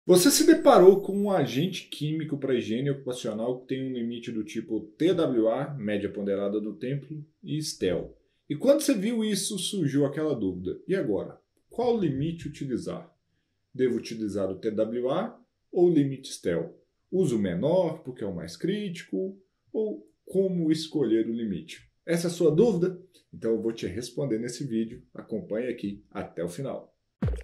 Você se deparou com um agente químico para higiene ocupacional que tem um limite do tipo TWA, média ponderada do tempo, e STEL. E quando você viu isso, surgiu aquela dúvida. E agora? Qual limite utilizar? Devo utilizar o TWA ou o limite STEL? Uso o menor porque é o mais crítico? Ou como escolher o limite? Essa é a sua dúvida? Então eu vou te responder nesse vídeo. Acompanhe aqui até o final.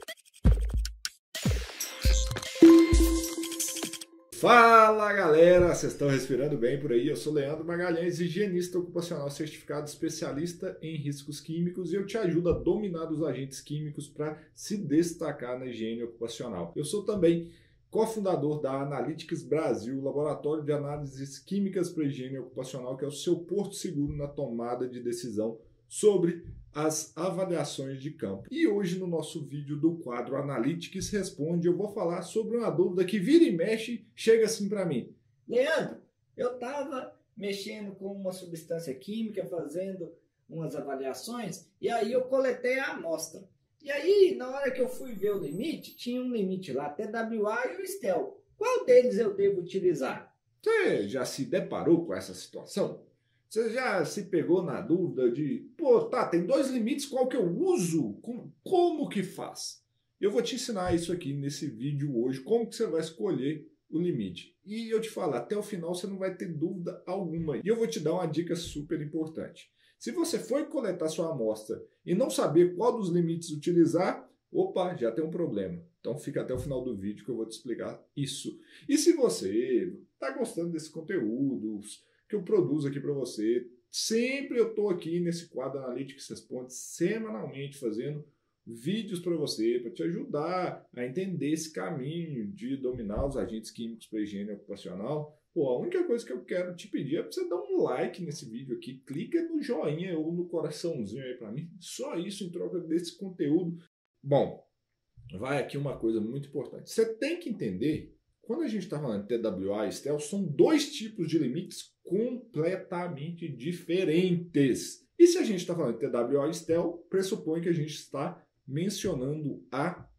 Fala galera, vocês estão respirando bem por aí? Eu sou Leandro Magalhães, higienista ocupacional certificado especialista em riscos químicos e eu te ajudo a dominar os agentes químicos para se destacar na higiene ocupacional. Eu sou também cofundador da Analytics Brasil, laboratório de análises químicas para higiene ocupacional, que é o seu porto seguro na tomada de decisão sobre as avaliações de campo. E hoje no nosso vídeo do quadro Analytics Responde, eu vou falar sobre uma dúvida que vira e mexe, chega assim para mim. Leandro, eu estava mexendo com uma substância química, fazendo umas avaliações, e aí eu coletei a amostra. E aí, na hora que eu fui ver o limite, tinha um limite lá, TWA e o STEL. Qual deles eu devo utilizar? Você já se deparou com essa situação? Você já se pegou na dúvida de, tem dois limites, qual que eu uso? Como que faz? Eu vou te ensinar isso aqui nesse vídeo hoje, como que você vai escolher o limite. E eu te falo, até o final você não vai ter dúvida alguma. E eu vou te dar uma dica super importante. Se você for coletar sua amostra e não saber qual dos limites utilizar, opa, já tem um problema. Então fica até o final do vídeo que eu vou te explicar isso. E se você está gostando desse conteúdo que eu produzo aqui para você, sempre eu estou aqui nesse quadro Analytics Responde, semanalmente fazendo vídeos para você, para te ajudar a entender esse caminho de dominar os agentes químicos para higiene ocupacional. A única coisa que eu quero te pedir é para você dar um like nesse vídeo aqui, clica no joinha ou no coraçãozinho aí para mim, só isso em troca desse conteúdo. Bom, vai aqui uma coisa muito importante. Você tem que entender, quando a gente está falando de TWA e STEL, são dois tipos de limites completamente diferentes. E se a gente está falando de TWA e STEL, pressupõe que a gente está mencionando a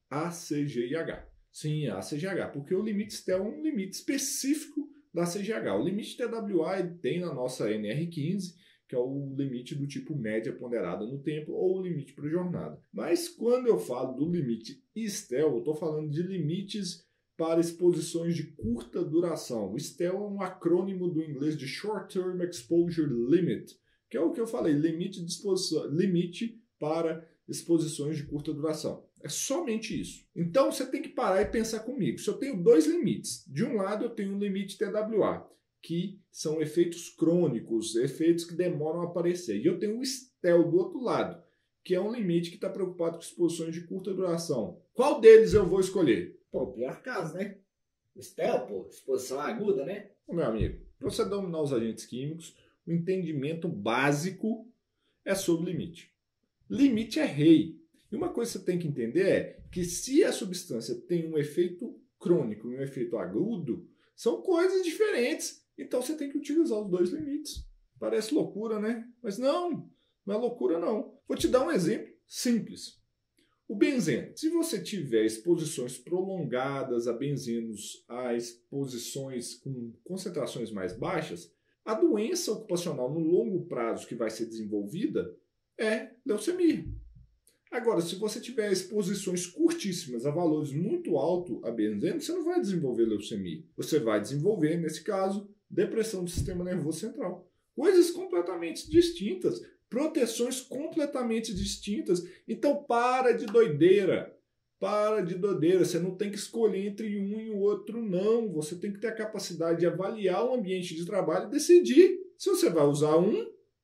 ACGIH. Sim, a ACGH, porque o limite STEL é um limite específico da ACGH. O limite TWA ele tem na nossa NR15, que é o limite do tipo média ponderada no tempo ou o limite para jornada. Mas quando eu falo do limite STEL, eu estou falando de limites para exposições de curta duração. O STEL é um acrônimo do inglês de Short Term Exposure Limit, que é o que eu falei, limite de exposição, limite para exposições de curta duração. É somente isso. Então você tem que parar e pensar comigo. Se eu tenho dois limites, de um lado eu tenho um limite TWA, que são efeitos crônicos, efeitos que demoram a aparecer. E eu tenho o STEL do outro lado, que é um limite que está preocupado com exposições de curta duração. Qual deles eu vou escolher? Pior caso, né? O STEL, exposição aguda, né? Meu amigo, para você dominar os agentes químicos, o entendimento básico é sobre limite. Limite é rei. E uma coisa que você tem que entender é que se a substância tem um efeito crônico e um efeito agudo, são coisas diferentes. Então você tem que utilizar os dois limites. Parece loucura, né? Mas não é loucura não. Vou te dar um exemplo simples. O benzeno. Se você tiver exposições prolongadas a benzenos, a exposições com concentrações mais baixas, a doença ocupacional no longo prazo que vai ser desenvolvida é leucemia. Agora, se você tiver exposições curtíssimas a valores muito altos a benzeno, você não vai desenvolver leucemia. Você vai desenvolver, nesse caso, depressão do sistema nervoso central. Coisas completamente distintas, proteções completamente distintas. Então, para de doideira. Para de doideira. Você não tem que escolher entre um e o outro, não. Você tem que ter a capacidade de avaliar o ambiente de trabalho e decidir se você vai usar um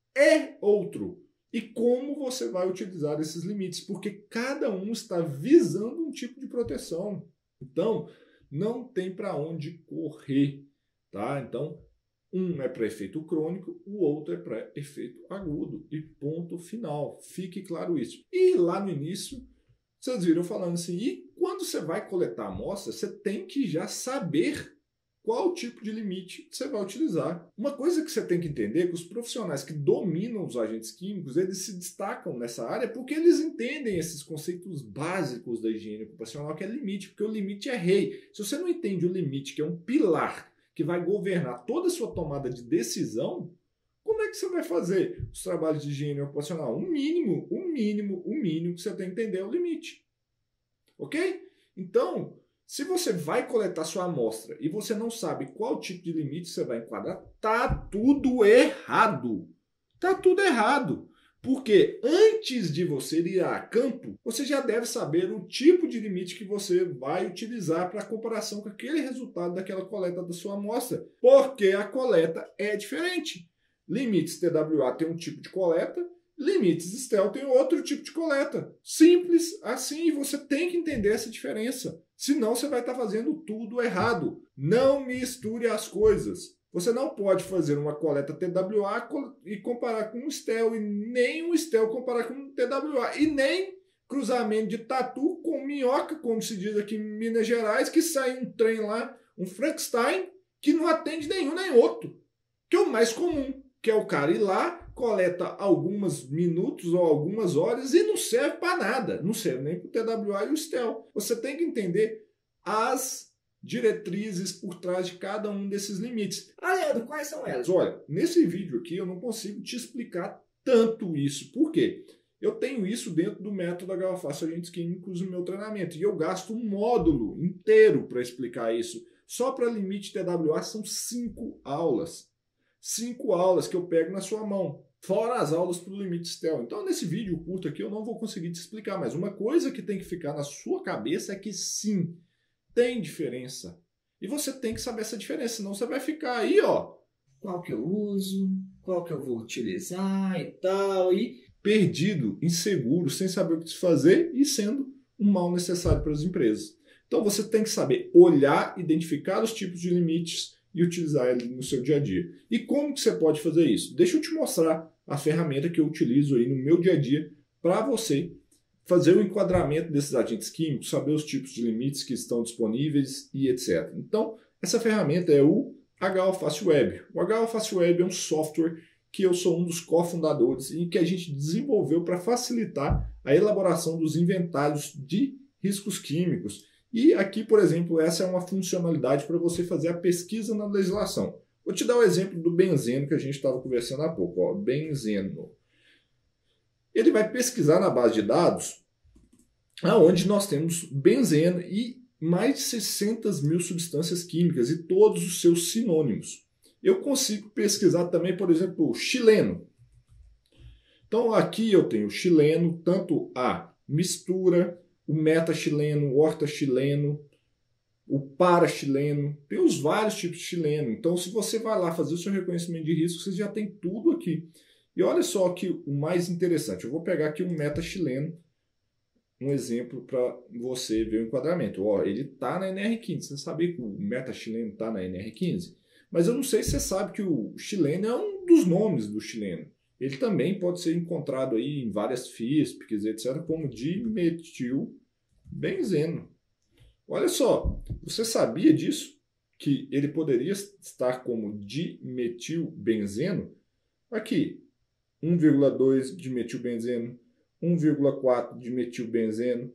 e outro. E como você vai utilizar esses limites, porque cada um está visando um tipo de proteção. Então, não tem para onde correr, tá? Então, um é para efeito crônico, o outro é para efeito agudo e ponto final. Fique claro isso. E lá no início, vocês viram falando assim, e quando você vai coletar a amostra, você tem que já saber qual tipo de limite você vai utilizar. Uma coisa que você tem que entender é que os profissionais que dominam os agentes químicos, eles se destacam nessa área porque eles entendem esses conceitos básicos da higiene ocupacional, que é limite, porque o limite é rei. Se você não entende o limite, que é um pilar que vai governar toda a sua tomada de decisão, como é que você vai fazer os trabalhos de higiene ocupacional? O mínimo que você tem que entender é o limite. Ok? Então, se você vai coletar sua amostra e você não sabe qual tipo de limite você vai enquadrar, tá tudo errado. Tá tudo errado. Porque antes de você ir a campo, você já deve saber o tipo de limite que você vai utilizar para comparação com aquele resultado daquela coleta da sua amostra. Porque a coleta é diferente. Limites TWA tem um tipo de coleta, limites STEL tem outro tipo de coleta. Simples assim, você tem que entender essa diferença. Senão você vai estar fazendo tudo errado. Não misture as coisas. Você não pode fazer uma coleta TWA e comparar com um STEL, e nem um STEL comparar com um TWA, e nem cruzamento de tatu com minhoca, como se diz aqui em Minas Gerais, que sai um trem lá, um Frankenstein, que não atende nenhum nem outro. Que é o mais comum, que é o cara ir lá, coleta alguns minutos ou algumas horas e não serve para nada. Não serve nem para o TWA e o STEL. Você tem que entender as diretrizes por trás de cada um desses limites. Leandro, quais são elas? Olha, nesse vídeo aqui eu não consigo te explicar tanto isso. Por quê? Eu tenho isso dentro do método HFACIO Agentes Químicos no meu treinamento. E eu gasto um módulo inteiro para explicar isso. Só para limite TWA são 5 aulas. 5 aulas que eu pego na sua mão. Fora as aulas para o limite STEL. Então, nesse vídeo curto aqui, eu não vou conseguir te explicar. Mas uma coisa que tem que ficar na sua cabeça é que sim, tem diferença. E você tem que saber essa diferença, senão você vai ficar aí, ó. Qual que eu uso, qual que eu vou utilizar e tal, e perdido, inseguro, sem saber o que fazer e sendo um mal necessário para as empresas. Então você tem que saber olhar, identificar os tipos de limites e utilizar ele no seu dia a dia. E como que você pode fazer isso? Deixa eu te mostrar a ferramenta que eu utilizo aí no meu dia a dia para você fazer o enquadramento desses agentes químicos, saber os tipos de limites que estão disponíveis e etc. Então, essa ferramenta é o HFACIO Web. O HFACIO Web é um software que eu sou um dos cofundadores e que a gente desenvolveu para facilitar a elaboração dos inventários de riscos químicos. E aqui, por exemplo, essa é uma funcionalidade para você fazer a pesquisa na legislação. Vou te dar o exemplo do benzeno que a gente estava conversando há pouco. Ó, benzeno. Ele vai pesquisar na base de dados aonde nós temos benzeno e mais de 600 mil substâncias químicas e todos os seus sinônimos. Eu consigo pesquisar também, por exemplo, chileno. Então aqui eu tenho chileno, tanto a mistura, o metachileno, o ortachileno, o parachileno, tem os vários tipos de chileno. Então se você vai lá fazer o seu reconhecimento de risco, você já tem tudo aqui. E olha só que o mais interessante, eu vou pegar aqui um metachileno, um exemplo para você ver o enquadramento. Ó, ele está na NR15, você sabia que o metachileno está na NR15? Mas eu não sei se você sabe que o chileno é um dos nomes do chileno. Ele também pode ser encontrado aí em várias FISPs, etc., como dimetilbenzeno. Olha só, você sabia disso? Que ele poderia estar como dimetilbenzeno? Aqui, 1,2 dimetilbenzeno, 1,4 dimetilbenzeno,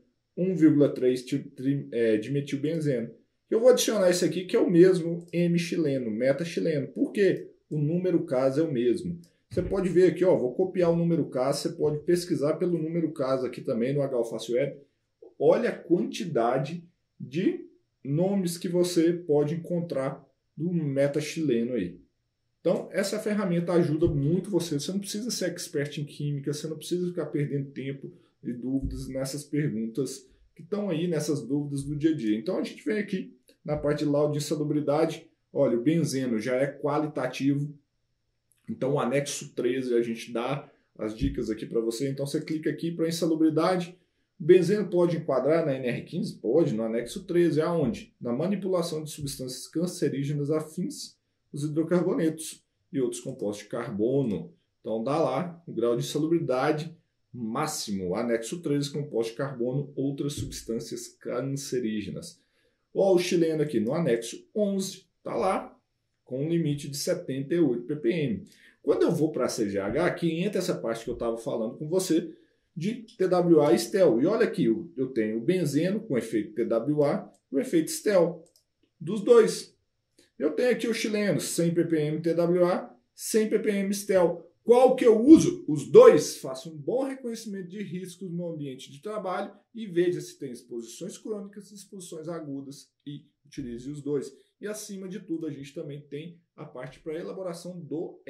1,3 dimetilbenzeno. Eu vou adicionar esse aqui que é o mesmo M-chileno, metachileno. Por quê? O número caso é o mesmo. Você pode ver aqui, ó, vou copiar o número caso, você pode pesquisar pelo número caso aqui também no HFACIO Web. Olha a quantidade de nomes que você pode encontrar do metachileno aí. Então, essa ferramenta ajuda muito você. Você não precisa ser expert em química, você não precisa ficar perdendo tempo e dúvidas nessas perguntas que estão aí, nessas dúvidas do dia a dia. Então, a gente vem aqui na parte de laudo de insalubridade. Olha, o benzeno já é qualitativo. Então, o anexo 13, a gente dá as dicas aqui para você. Então, você clica aqui para insalubridade. O benzeno pode enquadrar na NR15? Pode, no anexo 13. Aonde? Na manipulação de substâncias cancerígenas afins os hidrocarbonetos e outros compostos de carbono. Então dá lá o grau de insalubridade máximo, anexo 13, composto de carbono, outras substâncias cancerígenas. Ó, o chileno aqui no anexo 11, Está lá com um limite de 78 ppm. Quando eu vou para a CGH, aqui entra essa parte que eu estava falando com você de TWA e STEL. E olha aqui, eu tenho o benzeno com efeito TWA e o efeito STEL. Dos dois. Eu tenho aqui o chileno 100 ppm TWA, 100 ppm STEL. Qual que eu uso? Os dois. Faço um bom reconhecimento de riscos no ambiente de trabalho e veja se tem exposições crônicas e exposições agudas e utilize os dois. E acima de tudo, a gente também tem a parte para elaboração do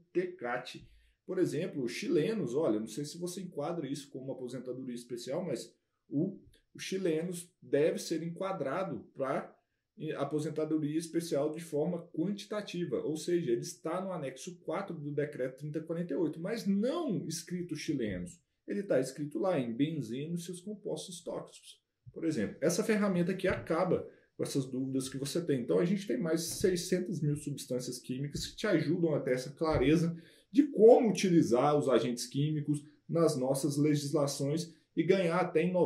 LTCAT. Por exemplo, os chilenos, olha, não sei se você enquadra isso como uma aposentadoria especial, mas os chilenos deve ser enquadrado para aposentadoria especial de forma quantitativa, ou seja, ele está no anexo 4 do decreto 3048, mas não escrito chilenos. Ele está escrito lá em benzeno e seus compostos tóxicos. Por exemplo, essa ferramenta aqui acaba com essas dúvidas que você tem. Então a gente tem mais de 600 mil substâncias químicas que te ajudam a ter essa clareza de como utilizar os agentes químicos nas nossas legislações e ganhar até em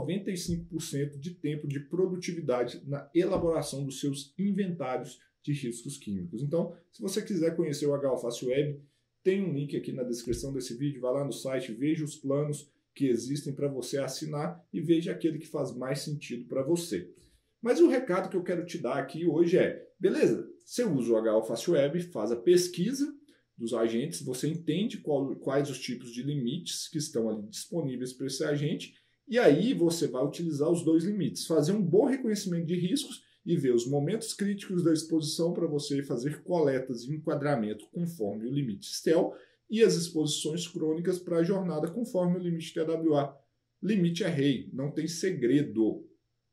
95% de tempo de produtividade na elaboração dos seus inventários de riscos químicos. Então, se você quiser conhecer o HOFACE Web, tem um link aqui na descrição desse vídeo, vai lá no site, veja os planos que existem para você assinar e veja aquele que faz mais sentido para você. Mas o recado que eu quero te dar aqui hoje é, beleza, você usa o HOFACE Web, faz a pesquisa dos agentes, você entende quais os tipos de limites que estão ali disponíveis para esse agente, e aí você vai utilizar os dois limites, fazer um bom reconhecimento de riscos e ver os momentos críticos da exposição para você fazer coletas e enquadramento conforme o limite STEL e as exposições crônicas para a jornada conforme o limite TWA. Limite é rei, não tem segredo.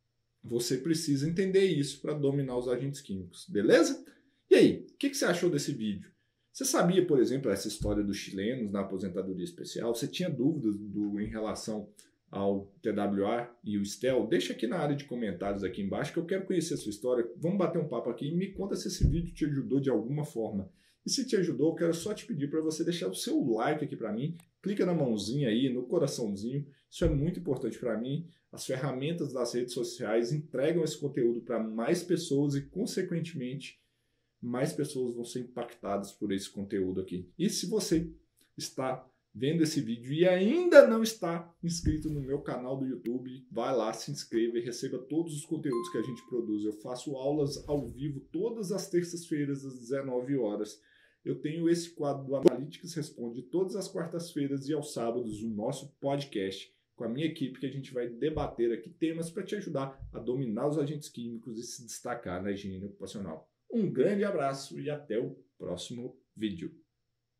Você precisa entender isso para dominar os agentes químicos, beleza? E aí, o que você achou desse vídeo? Você sabia, por exemplo, essa história dos chilenos na aposentadoria especial? Você tinha dúvidas em relação ao TWA e o STEL? Deixa aqui na área de comentários aqui embaixo que eu quero conhecer a sua história. Vamos bater um papo aqui e me conta se esse vídeo te ajudou de alguma forma. E se te ajudou, eu quero só te pedir para você deixar o seu like aqui para mim. Clica na mãozinha aí, no coraçãozinho. Isso é muito importante para mim. As ferramentas das redes sociais entregam esse conteúdo para mais pessoas e, consequentemente, mais pessoas vão ser impactadas por esse conteúdo aqui. E se você está vendo esse vídeo e ainda não está inscrito no meu canal do YouTube, vai lá, se inscreva e receba todos os conteúdos que a gente produz. Eu faço aulas ao vivo todas as terças-feiras às 19 horas. Eu tenho esse quadro do Analytics Responde todas as quartas-feiras e aos sábados o nosso podcast com a minha equipe, que a gente vai debater aqui temas para te ajudar a dominar os agentes químicos e se destacar na higiene ocupacional. Um grande abraço e até o próximo vídeo.